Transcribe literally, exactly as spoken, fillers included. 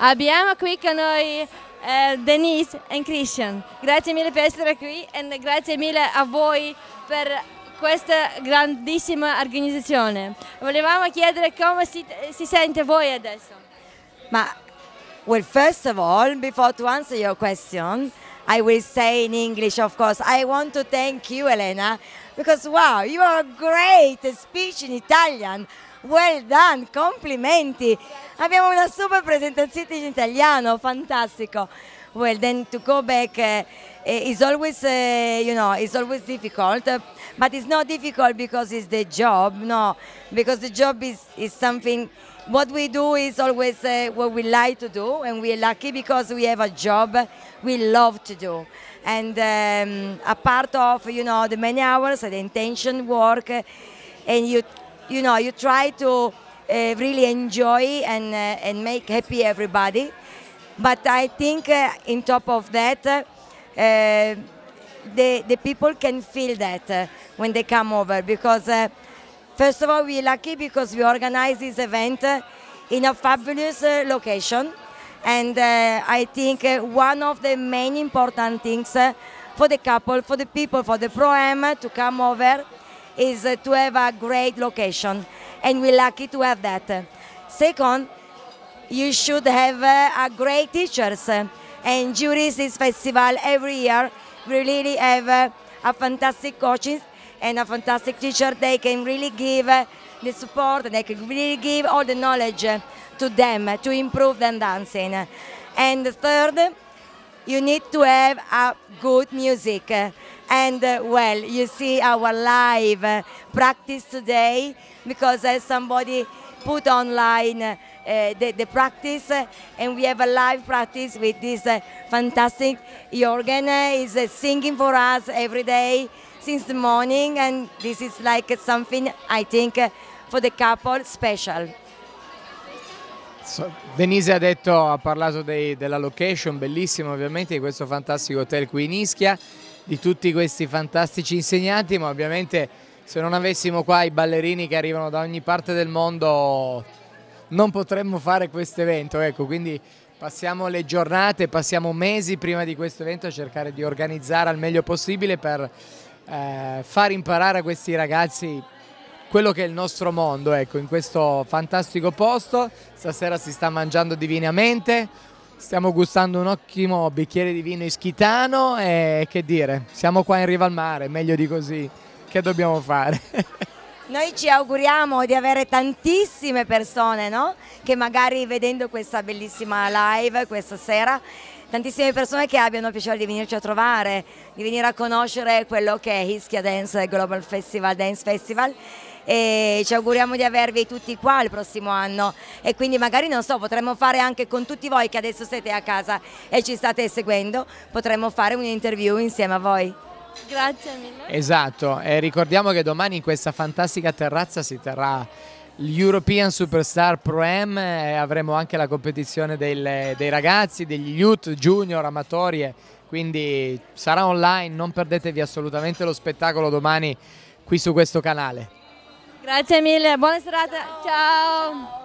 Abbiamo qui con noi eh, Denise e Christian. Grazie mille per essere qui e grazie mille a voi per questa grandissima organizzazione. Volevamo chiedere come si, si sente voi adesso. Ma, well, first of all, before to answer your question, I will say in English, of course, I want to thank you, Elena, because wow, you are a great speech in Italian. Well done, complimenti. Abbiamo una super presentazione in italiano, fantastico. Well, then to go back uh, is always, uh, you know, it's always difficult, uh, but it's not difficult because it's the job, no, because the job is, is something, what we do is always uh, what we like to do, and we're lucky because we have a job we love to do. And um, a part of, you know, the many hours, the intention work, uh, and you you know, you try to uh, really enjoy and, uh, and make happy everybody. But I think uh, in top of that, uh, the, the people can feel that uh, when they come over, because uh, first of all, we're lucky because we organize this event uh, in a fabulous uh, location. And uh, I think uh, one of the main important things uh, for the couple, for the people, for the Pro-Am to come over is uh, to have a great location, and we're lucky to have that. Second, you should have uh, a great teachers, uh, and during this festival every year we really have uh, a fantastic coaches and a fantastic teacher. They can really give uh, the support, they can really give all the knowledge uh, to them uh, to improve their dancing. And third, you need to have a good music. Uh, And uh, well, you see our live uh, practice today, because uh, somebody put online uh, the, the practice, uh, and we have a live practice with this uh, fantastic Jorgen uh, is uh, singing for us every day since the morning, and this is like something, I think, uh, for the couple special. So, Denise ha detto, ha parlato dei, della location bellissima, ovviamente, di questo fantastico hotel qui in Ischia, di tutti questi fantastici insegnanti, ma ovviamente se non avessimo qua i ballerini che arrivano da ogni parte del mondo non potremmo fare questo evento, ecco, quindi passiamo le giornate, passiamo mesi prima di questo evento a cercare di organizzare al meglio possibile per eh, far imparare a questi ragazzi quello che è il nostro mondo, ecco, in questo fantastico posto. Stasera si sta mangiando divinamente, stiamo gustando un ottimo bicchiere di vino ischitano e che dire, siamo qua in riva al mare, meglio di così, che dobbiamo fare? Noi ci auguriamo di avere tantissime persone, no? Che magari vedendo questa bellissima live questa sera, tantissime persone che abbiano piacere di venirci a trovare, di venire a conoscere quello che è Ischia Dance Global Festival, Dance Festival, e ci auguriamo di avervi tutti qua il prossimo anno, e quindi magari, non so, potremmo fare anche con tutti voi che adesso siete a casa e ci state seguendo, potremmo fare un interview insieme a voi. Grazie mille. Esatto, e ricordiamo che domani in questa fantastica terrazza si terrà l'European Superstar Pro-Am, e avremo anche la competizione del, dei ragazzi, degli youth, junior, amatori, e quindi sarà online, non perdetevi assolutamente lo spettacolo domani qui su questo canale. Grazie mille, buona serata, ciao.